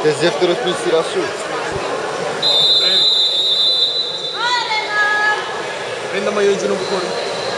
Θες δεύτερος πριν στη σειρά σου. Πριν τα μαγιοτζίνο που χωρεί.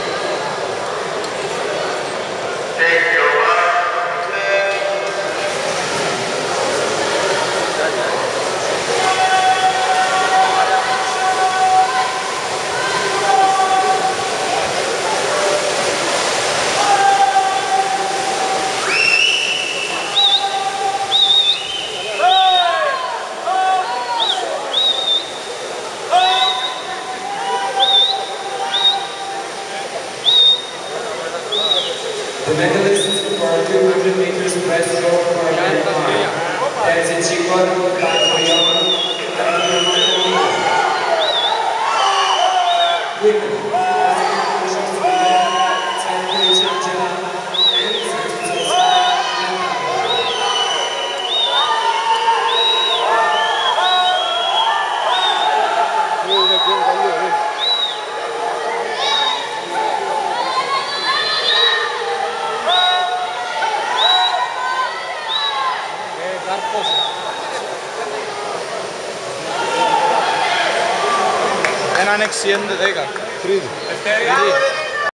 The medalists for 200 meters breaststroke for Balkan, Hatzikyriakou, Women, Έναν 6-10. Τρίτη. Τρίτη.